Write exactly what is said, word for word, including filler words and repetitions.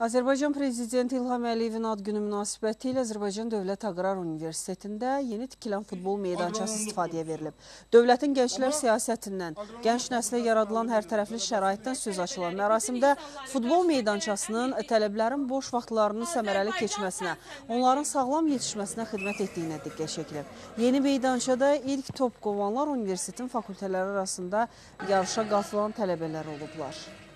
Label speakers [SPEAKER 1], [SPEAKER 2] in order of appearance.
[SPEAKER 1] Azərbaycan Prezidenti İlham Əliyevin ad günü münasibəti ilə Azərbaycan Dövlət Aqrar Universitetində yeni tikilən futbol meydançası istifadəyə verilib. Dövlətin gənclər siyasətindən, gənc nəslə yaradılan hər tərəfli şəraitdən söz açılan mərasimdə futbol meydançasının tələblərin boş vaxtlarının səmərəli keçməsinə, onların sağlam yetişməsinə xidmət etdiyinə diqqət çəkilib. Yeni meydançada ilk top qovanlar universitetin fakültələri arasında yarışa qatılan tələbələr olublar.